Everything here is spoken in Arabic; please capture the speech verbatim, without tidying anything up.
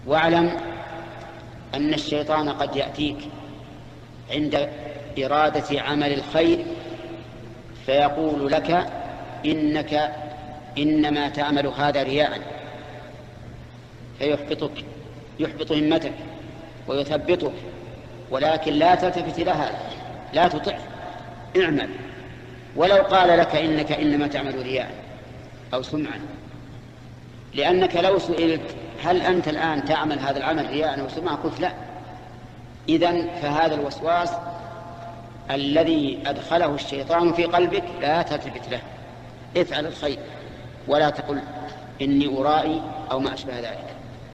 واعلم أن الشيطان قد يأتيك عند إرادة عمل الخير فيقول لك إنك إنما تعمل هذا رياء، فيحبطك، يحبط همتك ويثبطك، ولكن لا تلتفت لها، لا تطع، اعمل. ولو قال لك إنك إنما تعمل رياء أو سمعا، لأنك لو سئلت هل أنت الآن تعمل هذا العمل رياء أو سمعا قلت لا، إذن فهذا الوسواس الذي أدخله الشيطان في قلبك لا تلتفت له، افعل الخير ولا تقل إني أرائي أو ما أشبه ذلك.